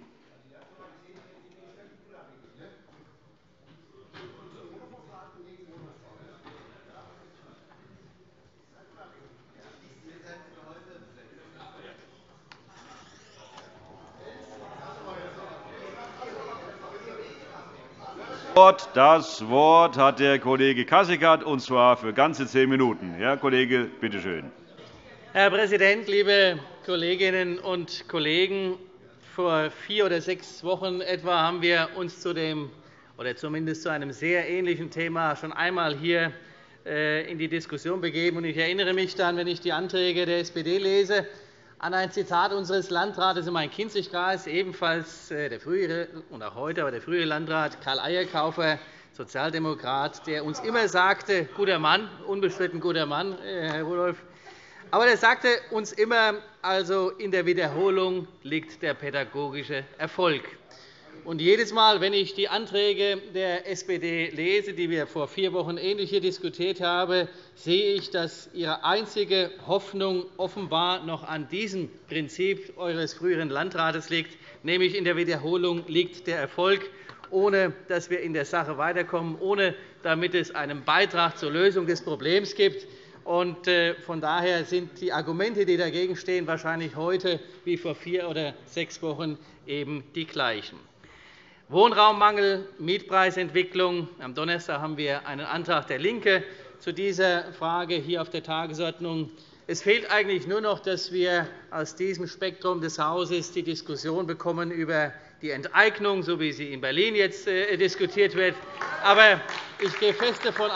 Das Wort hat der Kollege Kasseckert, und zwar für ganze 10 Minuten. Herr Kollege, bitte schön. Herr Präsident, liebe Kolleginnen und Kollegen! Vor 4 oder 6 Wochen etwa haben wir uns zu dem, oder zumindest zu einem sehr ähnlichen Thema schon einmal hier in die Diskussion begeben. Ich erinnere mich dann, wenn ich die Anträge der SPD lese, an ein Zitat unseres Landrates in Main-Kinzig-Kreis, ebenfalls der frühere und auch heute, aber der frühere Landrat Karl Eierkaufer, Sozialdemokrat, der uns immer sagte, guter Mann, unbestritten guter Mann, Herr Rudolph, aber der sagte uns immer, also in der Wiederholung liegt der pädagogische Erfolg. Und jedes Mal, wenn ich die Anträge der SPD lese, die wir vor 4 Wochen ähnlich hier diskutiert haben, sehe ich, dass Ihre einzige Hoffnung offenbar noch an diesem Prinzip Eures früheren Landrates liegt, nämlich in der Wiederholung liegt der Erfolg, ohne dass wir in der Sache weiterkommen, ohne damit es einen Beitrag zur Lösung des Problems gibt. Von daher sind die Argumente, die dagegen stehen, wahrscheinlich heute wie vor 4 oder 6 Wochen eben die gleichen. Wohnraummangel, Mietpreisentwicklung. Am Donnerstag haben wir einen Antrag der LINKE zu dieser Frage hier auf der Tagesordnung. Es fehlt eigentlich nur noch, dass wir aus diesem Spektrum des Hauses die Diskussion bekommen über die Enteignung, so wie sie in Berlin jetzt diskutiert wird. Aber ich gehe fest davon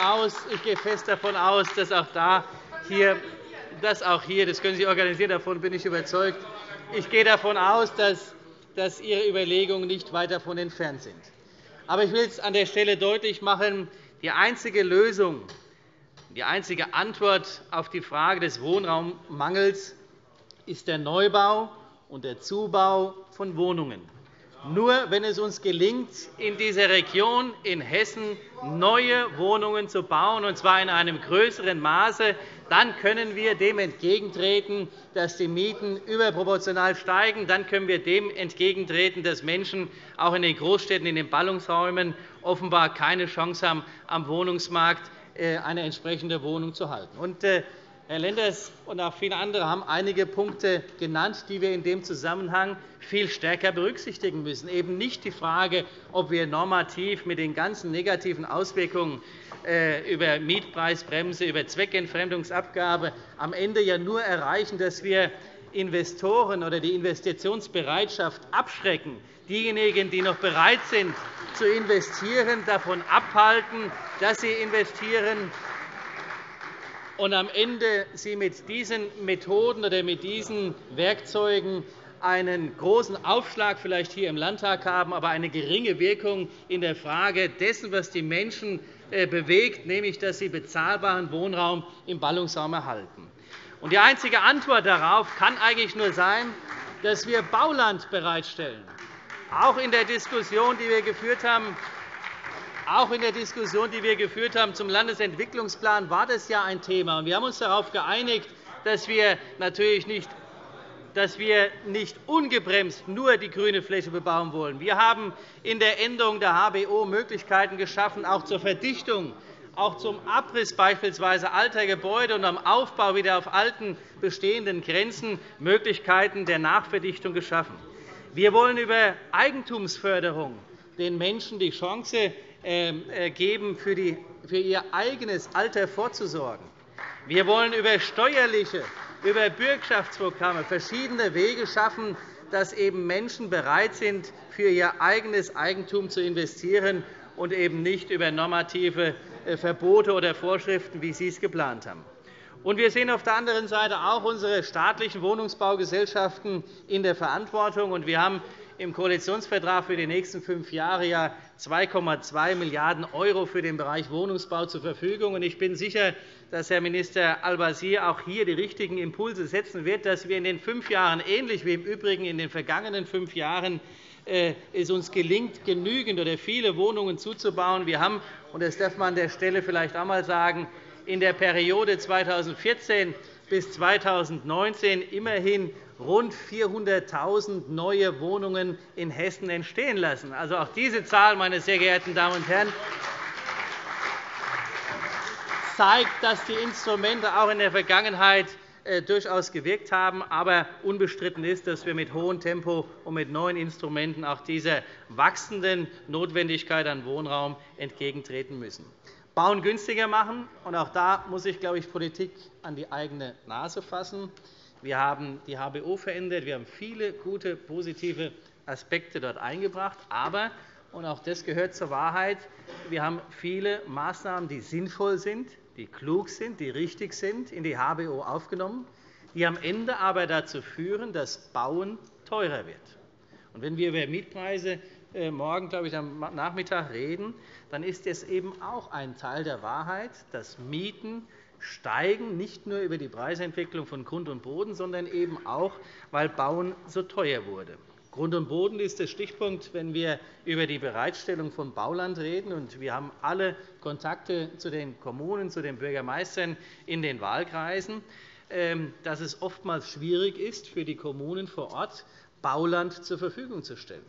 aus, dass auch hier, das können Sie organisieren, davon bin ich überzeugt. Ich gehe davon aus, dass Ihre Überlegungen nicht weit davon entfernt sind. Aber ich will es an der Stelle deutlich machen, die einzige Lösung, die einzige Antwort auf die Frage des Wohnraummangels ist der Neubau und der Zubau von Wohnungen. Nur wenn es uns gelingt, in dieser Region in Hessen neue Wohnungen zu bauen, und zwar in einem größeren Maße, dann können wir dem entgegentreten, dass die Mieten überproportional steigen. Dann können wir dem entgegentreten, dass Menschen auch in den Großstädten, in den Ballungsräumen offenbar keine Chance haben, am Wohnungsmarkt eine entsprechende Wohnung zu halten. Herr Lenders und auch viele andere haben einige Punkte genannt, die wir in dem Zusammenhang viel stärker berücksichtigen müssen. Eben nicht die Frage, ob wir normativ mit den ganzen negativen Auswirkungen über Mietpreisbremse, über Zweckentfremdungsabgabe am Ende ja nur erreichen, dass wir Investoren oder die Investitionsbereitschaft abschrecken, diejenigen, die noch bereit sind zu investieren, davon abhalten, dass sie investieren, und am Ende Sie mit diesen Methoden oder mit diesen Werkzeugen einen großen Aufschlag vielleicht hier im Landtag haben, aber eine geringe Wirkung in der Frage dessen, was die Menschen bewegt, nämlich dass sie bezahlbaren Wohnraum im Ballungsraum erhalten. Die einzige Antwort darauf kann eigentlich nur sein, dass wir Bauland bereitstellen. Auch in der Diskussion, die wir geführt haben, zum Landesentwicklungsplan war das ja ein Thema. Wir haben uns darauf geeinigt, dass wir natürlich nicht ungebremst nur die grüne Fläche bebauen wollen. Wir haben in der Änderung der HBO Möglichkeiten geschaffen, auch zur Verdichtung, auch zum Abriss beispielsweise alter Gebäude und am Aufbau wieder auf alten bestehenden Grenzen Möglichkeiten der Nachverdichtung geschaffen. Wir wollen über Eigentumsförderung den Menschen die Chance geben, für ihr eigenes Alter vorzusorgen. Wir wollen über steuerliche, über Bürgschaftsprogramme verschiedene Wege schaffen, dass eben Menschen bereit sind, für ihr eigenes Eigentum zu investieren und eben nicht über normative Verbote oder Vorschriften, wie Sie es geplant haben. Und wir sehen auf der anderen Seite auch unsere staatlichen Wohnungsbaugesellschaften in der Verantwortung. Und wir haben im Koalitionsvertrag für die nächsten 5 Jahre ja 2,2 Milliarden € für den Bereich Wohnungsbau zur Verfügung. Ich bin sicher, dass Herr Minister Al-Wazir auch hier die richtigen Impulse setzen wird, dass wir in den 5 Jahren, ähnlich wie im Übrigen in den vergangenen 5 Jahren, es uns gelingt, genügend oder viele Wohnungen zuzubauen. Wir haben, und das darf man an der Stelle vielleicht auch einmal sagen, in der Periode 2014 bis 2019 immerhin rund 400.000 neue Wohnungen in Hessen entstehen lassen. Also auch diese Zahl, meine sehr geehrten Damen und Herren, zeigt, dass die Instrumente auch in der Vergangenheit durchaus gewirkt haben. Aber unbestritten ist, dass wir mit hohem Tempo und mit neuen Instrumenten auch dieser wachsenden Notwendigkeit an Wohnraum entgegentreten müssen. Bauen günstiger machen. Und auch da muss sich, glaube ich, Politik an die eigene Nase fassen. Wir haben die HBO verändert. Wir haben viele gute, positive Aspekte dort eingebracht. Aber, und auch das gehört zur Wahrheit, wir haben viele Maßnahmen, die sinnvoll sind, die klug sind, die richtig sind, in die HBO aufgenommen, die am Ende aber dazu führen, dass Bauen teurer wird. Und wenn wir über Mietpreise morgen, glaube ich, am Nachmittag reden, dann ist es eben auch ein Teil der Wahrheit, dass Mieten steigen, nicht nur über die Preisentwicklung von Grund und Boden, sondern eben auch, weil Bauen so teuer wurde. Grund und Boden ist der Stichpunkt, wenn wir über die Bereitstellung von Bauland reden. Und wir haben alle Kontakte zu den Kommunen, zu den Bürgermeistern in den Wahlkreisen, dass es oftmals schwierig ist, für die Kommunen vor Ort Bauland zur Verfügung zu stellen.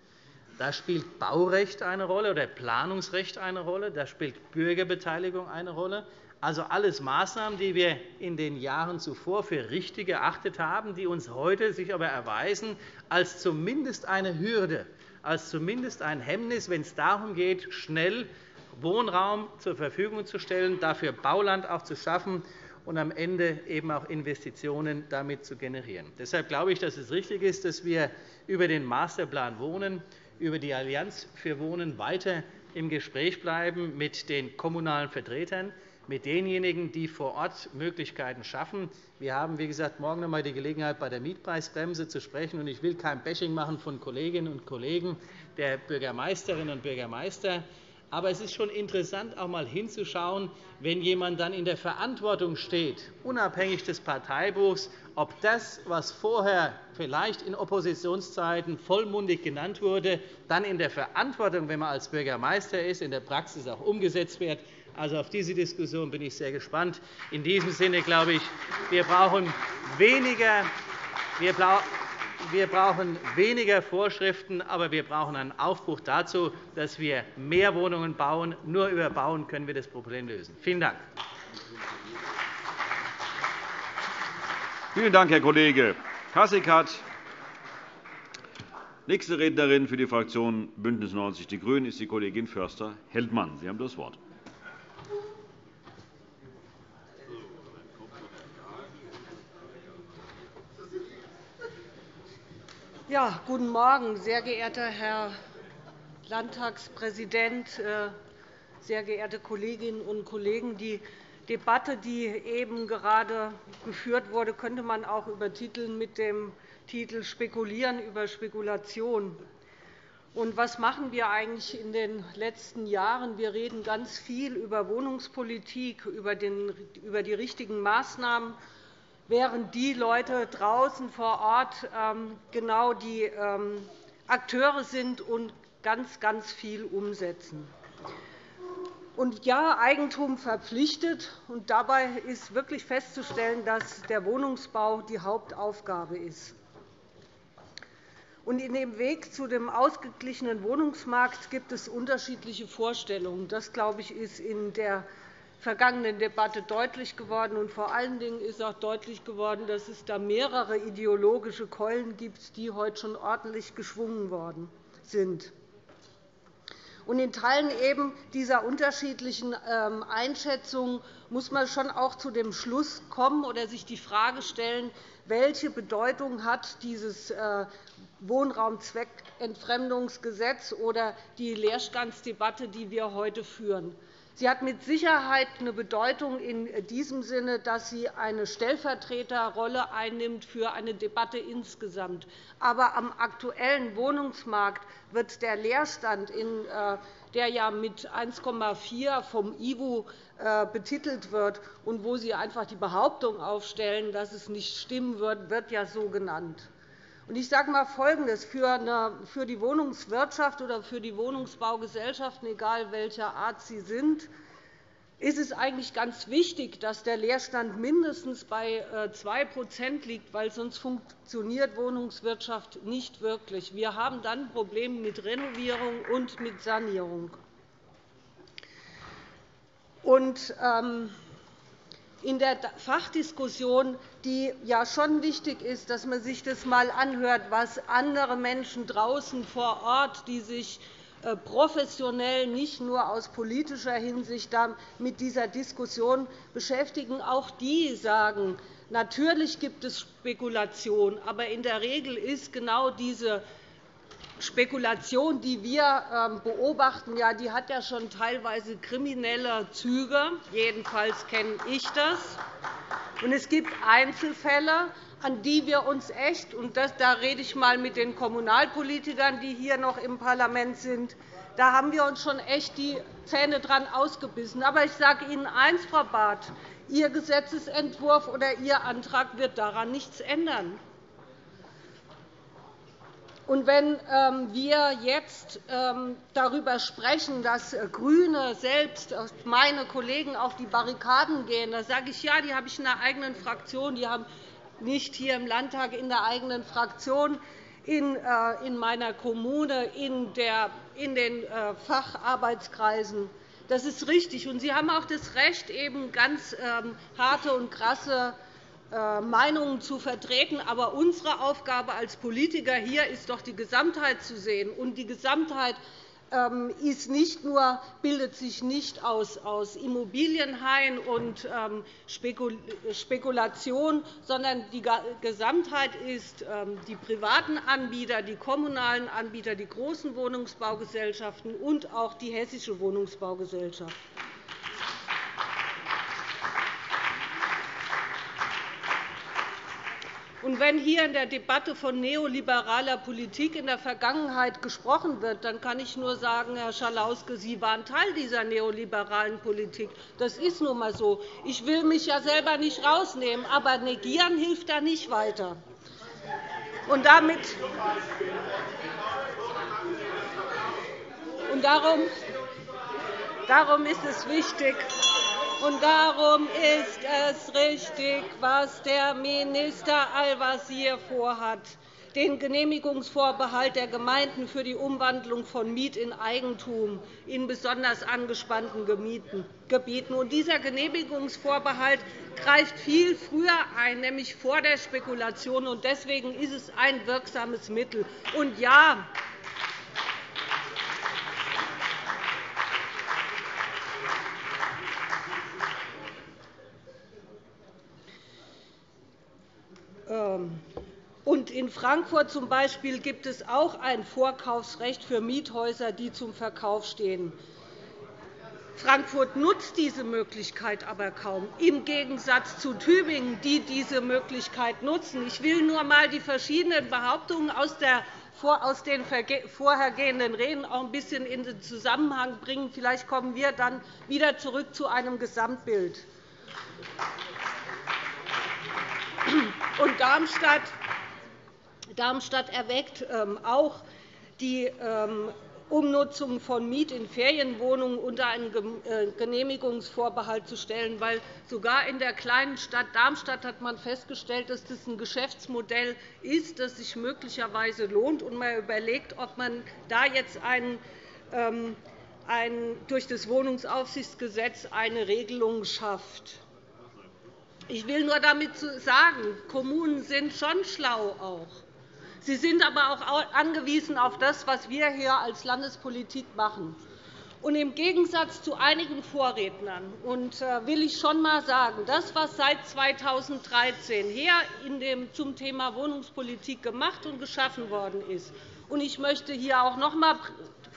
Da spielt Baurecht eine Rolle oder Planungsrecht eine Rolle. Da spielt Bürgerbeteiligung eine Rolle. Also alles Maßnahmen, die wir in den Jahren zuvor für richtig erachtet haben, die uns heute sich aber erweisen als zumindest eine Hürde, als zumindest ein Hemmnis, wenn es darum geht, schnell Wohnraum zur Verfügung zu stellen, dafür Bauland auch zu schaffen und am Ende eben auch Investitionen damit zu generieren. Deshalb glaube ich, dass es richtig ist, dass wir über den Masterplan Wohnen, über die Allianz für Wohnen weiter im Gespräch bleiben mit den kommunalen Vertretern, mit denjenigen, die vor Ort Möglichkeiten schaffen. Wir haben, wie gesagt, morgen noch einmal die Gelegenheit, bei der Mietpreisbremse zu sprechen. Ich will kein Bashing machen von Kolleginnen und Kollegen der Bürgermeisterinnen und Bürgermeister. Aber es ist schon interessant, auch einmal hinzuschauen, wenn jemand dann in der Verantwortung steht, unabhängig des Parteibuchs, ob das, was vorher vielleicht in Oppositionszeiten vollmundig genannt wurde, dann in der Verantwortung, wenn man als Bürgermeister ist, in der Praxis auch umgesetzt wird. Also auf diese Diskussion bin ich sehr gespannt. In diesem Sinne glaube ich, wir brauchen weniger Vorschriften, aber wir brauchen einen Aufbruch dazu, dass wir mehr Wohnungen bauen. Nur über Bauen können wir das Problem lösen. Vielen Dank. Vielen Dank, Herr Kollege Kasickat. Nächste Rednerin für die Fraktion BÜNDNIS 90 die GRÜNEN ist die Kollegin Förster-Heldmann. Sie haben das Wort. Ja, guten Morgen, sehr geehrter Herr Landtagspräsident, sehr geehrte Kolleginnen und Kollegen! Die Debatte, die eben gerade geführt wurde, könnte man auch übertiteln mit dem Titel Spekulieren über Spekulation. Und was machen wir eigentlich in den letzten Jahren? Wir reden ganz viel über Wohnungspolitik, über die richtigen Maßnahmen, während die Leute draußen vor Ort genau die Akteure sind und ganz viel umsetzen. Und ja, Eigentum verpflichtet, und dabei ist wirklich festzustellen, dass der Wohnungsbau die Hauptaufgabe ist. Und in dem Weg zu dem ausgeglichenen Wohnungsmarkt gibt es unterschiedliche Vorstellungen. Das, glaube ich, ist in der vergangenen Debatte deutlich geworden. Und vor allen Dingen ist auch deutlich geworden, dass es da mehrere ideologische Keulen gibt, die heute schon ordentlich geschwungen worden sind. Und in Teilen eben dieser unterschiedlichen Einschätzungen muss man schon auch zu dem Schluss kommen oder sich die Frage stellen, welche Bedeutung hat dieses Wohnraumzweckentfremdungsgesetz oder die Leerstandsdebatte, die wir heute führen. Sie hat mit Sicherheit eine Bedeutung in diesem Sinne, dass sie eine Stellvertreterrolle einnimmt für eine Debatte insgesamt. Aber am aktuellen Wohnungsmarkt wird der Leerstand, der ja mit 1,4 vom IWU betitelt wird und wo Sie einfach die Behauptung aufstellen, dass es nicht stimmen wird ja so genannt. Ich sage einmal Folgendes. Für die Wohnungswirtschaft oder für die Wohnungsbaugesellschaften, egal welcher Art sie sind, ist es eigentlich ganz wichtig, dass der Leerstand mindestens bei 2 liegt, weil sonst funktioniert Wohnungswirtschaft nicht wirklich. Wir haben dann Probleme mit Renovierung und mit Sanierung. In der Fachdiskussion, die ja schon wichtig ist, dass man sich das einmal anhört, was andere Menschen draußen vor Ort, die sich professionell, nicht nur aus politischer Hinsicht mit dieser Diskussion beschäftigen, auch die sagen, natürlich gibt es Spekulation, aber in der Regel ist genau diese Spekulation, die wir beobachten, die hat ja schon teilweise kriminelle Züge. Jedenfalls kenne ich das. Und es gibt Einzelfälle, an die wir uns echt, und da rede ich einmal mit den Kommunalpolitikern, die hier noch im Parlament sind, da haben wir uns schon echt die Zähne dran ausgebissen. Aber ich sage Ihnen eines, Frau Barth, Ihr Gesetzentwurf oder Ihr Antrag wird daran nichts ändern. Und wenn wir jetzt darüber sprechen, dass GRÜNE selbst, meine Kollegen, auf die Barrikaden gehen, da sage ich, ja, die habe ich in der eigenen Fraktion, die haben nicht hier im Landtag in der eigenen Fraktion, in meiner Kommune, in den Facharbeitskreisen. Das ist richtig. Und Sie haben auch das Recht, eben ganz harte und krasse Meinungen zu vertreten. Aber unsere Aufgabe als Politiker hier ist doch, die Gesamtheit zu sehen. Und die Gesamtheit bildet sich nicht aus Immobilienhain und Spekulation, sondern die Gesamtheit ist die privaten Anbieter, die kommunalen Anbieter, die großen Wohnungsbaugesellschaften und auch die Hessische Wohnungsbaugesellschaft. Und wenn hier in der Debatte von neoliberaler Politik in der Vergangenheit gesprochen wird, dann kann ich nur sagen, Herr Schalauske, Sie waren Teil dieser neoliberalen Politik. Das ist nun einmal so. Ich will mich ja selber nicht herausnehmen, aber negieren hilft da nicht weiter. Und darum ist es wichtig, und darum ist es richtig, was der Minister Al-Wazir vorhat, den Genehmigungsvorbehalt der Gemeinden für die Umwandlung von Miet in Eigentum in besonders angespannten Gebieten. Und dieser Genehmigungsvorbehalt greift viel früher ein, nämlich vor der Spekulation. Und deswegen ist es ein wirksames Mittel. Und ja, und in Frankfurt zum Beispiel gibt es auch ein Vorkaufsrecht für Miethäuser, die zum Verkauf stehen. Frankfurt nutzt diese Möglichkeit aber kaum, im Gegensatz zu Tübingen, die diese Möglichkeit nutzen. Ich will nur einmal die verschiedenen Behauptungen aus den vorhergehenden Reden auch ein bisschen in den Zusammenhang bringen. Vielleicht kommen wir dann wieder zurück zu einem Gesamtbild. Und Darmstadt erwägt auch die Umnutzung von Miet- in Ferienwohnungen unter einen Genehmigungsvorbehalt zu stellen, weil sogar in der kleinen Stadt Darmstadt hat man festgestellt, dass das ein Geschäftsmodell ist, das sich möglicherweise lohnt, und man überlegt, ob man da jetzt durch das Wohnungsaufsichtsgesetz eine Regelung schafft. Ich will nur damit sagen, Kommunen sind schon schlau auch. Sie sind aber auch angewiesen auf das, was wir hier als Landespolitik machen. Und im Gegensatz zu einigen Vorrednern will ich schon einmal sagen, das, was seit 2013 hier zum Thema Wohnungspolitik gemacht und geschaffen worden ist, und ich möchte hier auch noch einmal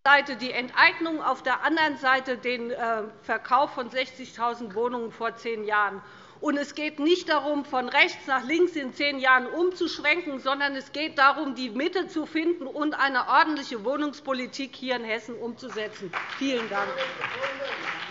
Seite die Enteignung, auf der anderen Seite den Verkauf von 60.000 Wohnungen vor 10 Jahren. Und es geht nicht darum, von rechts nach links in 10 Jahren umzuschwenken, sondern es geht darum, die Mitte zu finden und eine ordentliche Wohnungspolitik hier in Hessen umzusetzen. Vielen Dank.